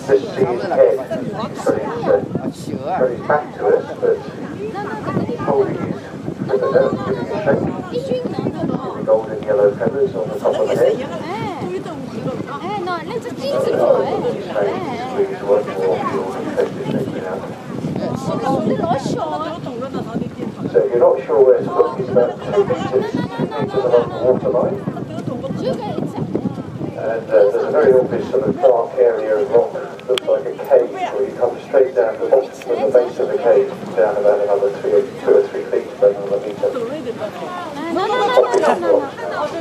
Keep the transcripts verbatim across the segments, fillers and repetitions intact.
just see his head turning his back to us, but holding his feathers out, giving a shake. The gold and yellow feathers on the top of the head. Eh, no, lei c'è cinque poi. Please work more Fiordland Crested Penguin out. So if you're not sure where to look, it's about two metres, two metres above the waterline. And uh, there's a very obvious sort of dark area of rock, looks like a cave, where you come straight down to the bottom of the base of the cave, down about another three, two or three feet, about another metre. No, no, no, no, no, no.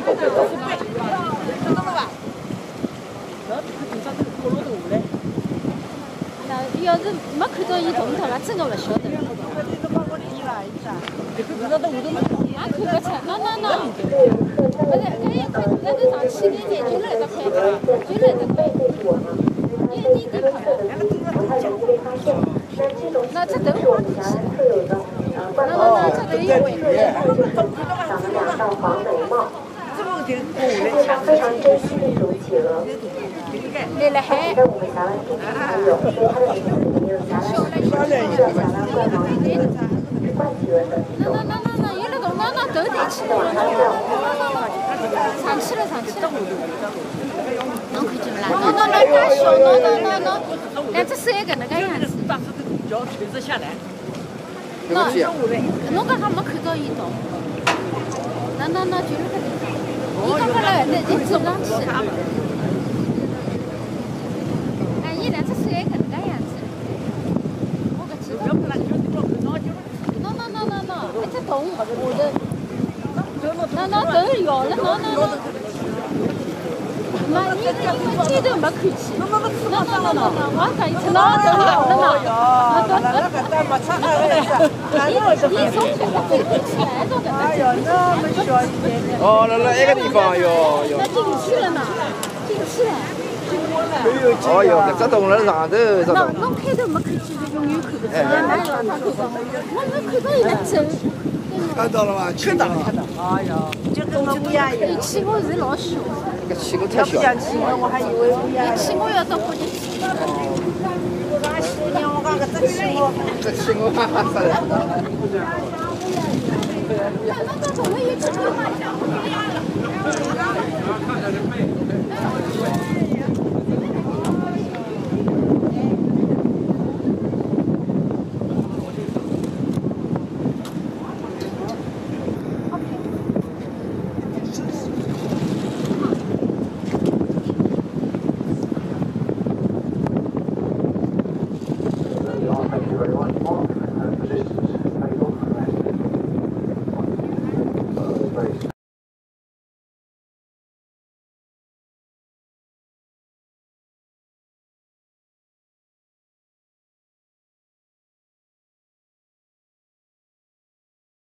要是没看到伊动脱了，真个勿晓得。也看不出，喏喏喏，不是，搿一块那就上去一点，就来得快，就来得快，一点点快。那这头花不起，那那那这头一回。世界上非常珍稀的一种企鹅。在我们峡湾地区才有，所以它的名字里面有峡湾石狮，叫峡湾冠毛鱼，是冠企鹅的一种。再往上跳， 上去了，上去了。侬看见没啦？侬侬侬介小，侬侬侬侬，两只手还搿能介样子。 脚垂直下来。 侬侬刚刚没看到伊动。那那那就是搿里。伊刚刚辣搿搭就走上去。哎，伊两只手还搿能介样子。我搿记得。喏喏喏喏喏，一只动下头。那那头摇了，那那那，妈，你因为街头没看见，那那那那那，我讲伊那头摇了嘛，伊伊从搿个飞过去来到搿搭，哎呀，那么小一点点。 哦，辣辣埃个地方哟哟。 那进去了嘛，进去了。 哦哟，搿只洞辣上头，搿只洞。 侬侬开头没看见，就永远看不见，哪有办法看到？我没看到伊在走。 看到了吧？ 看到了，看到。哎呀，就跟乌鸦一样。 伊企鹅是老小。 搿企鹅太小。 要不像企鹅，我还以为乌鸦。 企鹅要到国际去。 俺媳妇娘，我讲搿只企鹅。 这企鹅哈哈啥的。 那那总会有企鹅。